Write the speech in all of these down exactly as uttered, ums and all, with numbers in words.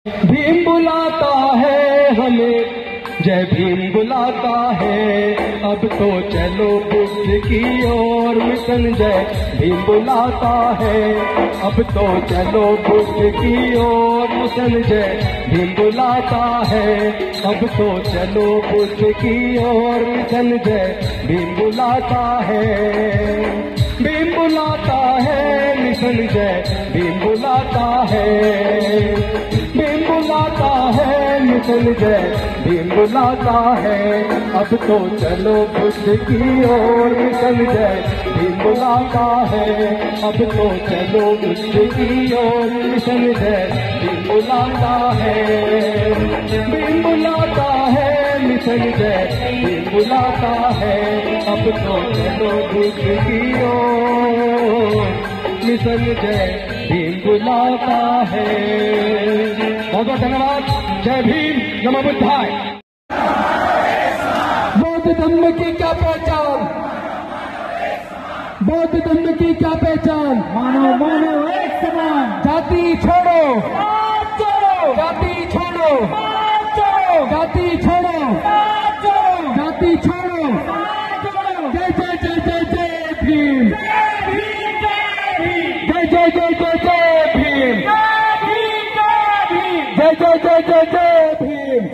भीम बुलाता है हमें, जय भीम बुलाता है, अब तो चलो बुद्ध की ओर, मिशन जय भीम बुलाता है, अब तो चलो बुद्ध की ओर, मिशन जय भीम बुलाता है, अब तो चलो बुद्ध की ओर, मिशन जय भीम बुलाता है। भीम बुलाता है, मिशन जय भीम बुलाता है, भीम बुलाता है, मिशन जय भीम बुलाता है, अब तो चलो बुद्ध की ओर, मिशन जय भीम बुलाता है, अब तो चलो बुद्ध की ओर, मिशन जय भीम बुलाता है। भीम बुलाता है, मिशन जय भीम बुलाता है, अब तो चलो बुद्ध की ओर, मिशन जय भीम बुलाता है। बहुत बहुत धन्यवाद। जय भीम, नमो बुद्धाय। बौद्ध धर्म की क्या पहचान, बौद्ध धर्म की क्या पहचान, मानव मानव एक समान, जाति छोड़ो, चलो जाति छोड़ो, चलो जाति छोड़ो, चलो जाति छोड़ो। जय जय जय जय जय भीम, जय जय जय जय जय भीम, जय जय जय जय जय भीम।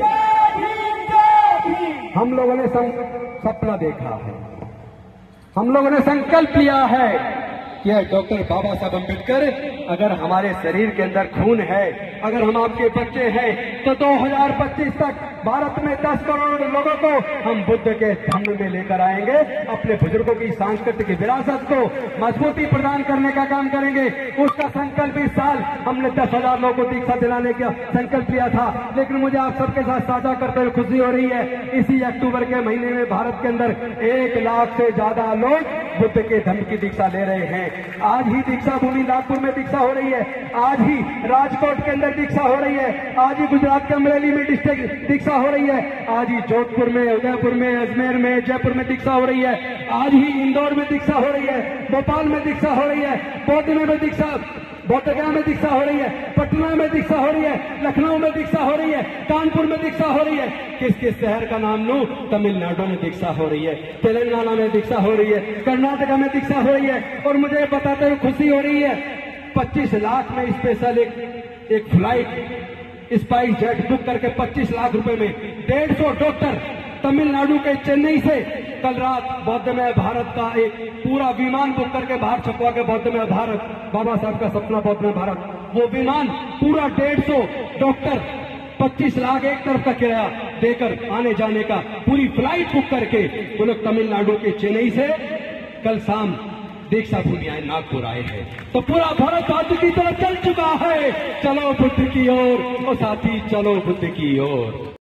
हम लोगों ने सपना देखा है, हम लोगों ने संकल्प लिया है कि डॉक्टर बाबा साहब अम्बेडकर, अगर हमारे शरीर के अंदर खून है, अगर हम आपके बच्चे हैं, तो दो हज़ार पच्चीस तक भारत में दस करोड़ लोगों को हम बुद्ध के धम्म में लेकर आएंगे, अपने बुजुर्गों की सांस्कृतिक विरासत को मजबूती प्रदान करने का काम करेंगे। उसका संकल्प इस साल हमने दस हजार लोगों को दीक्षा दिलाने का संकल्प लिया था, लेकिन मुझे आप सबके साथ साझा करते हुए खुशी हो रही है, इसी अक्टूबर के महीने में भारत के अंदर एक लाख से ज्यादा लोग बुद्ध के धम्म की दीक्षा ले रहे हैं। आज ही दीक्षा भूमि नागपुर में दीक्षा हो रही है, आज ही राजकोट के अंदर दीक्षा हो रही है, आज ही गुजरात के अमरेली में डिस्ट्रिक्ट दीक्षा हो रही है, आज ही जोधपुर में, उदयपुर में, अजमेर में, जयपुर में दीक्षा हो रही है, आज ही इंदौर में दीक्षा हो रही है, भोपाल में दीक्षा हो रही है, बौद्ध में दीक्षा, बोधगया में दीक्षा हो रही है, पटना में दीक्षा हो रही है, लखनऊ में दीक्षा हो रही है, कानपुर में दीक्षा हो रही है। किस किस शहर का नाम लूं? तमिलनाडु में दीक्षा हो रही है, तेलंगाना में दीक्षा हो रही है, कर्नाटका में दीक्षा हो रही है। और मुझे बताते हुए खुशी हो रही है, पच्चीस लाख में स्पेशल एक एक फ्लाइट स्पाइस जेट बुक करके पच्चीस लाख रुपए में डेढ़ सौ डॉक्टर तमिलनाडु के चेन्नई से कल रात बौद्धमय भारत का एक पूरा विमान बुक करके बाहर छपवा के बौद्धमय भारत, बाबा साहब का सपना बौद्धमय भारत, वो विमान पूरा डेढ़ सौ डॉक्टर पच्चीस लाख एक तरफ का किराया देकर आने जाने का पूरी फ्लाइट बुक करके वो लोग तमिलनाडु के चेन्नई से कल शाम दीक्षा भूमि आए, नागपुर आए हैं। तो पूरा भारत बुद्ध की तरफ चल चुका है। चलो बुद्ध की ओर, और साथी चलो बुद्ध की ओर।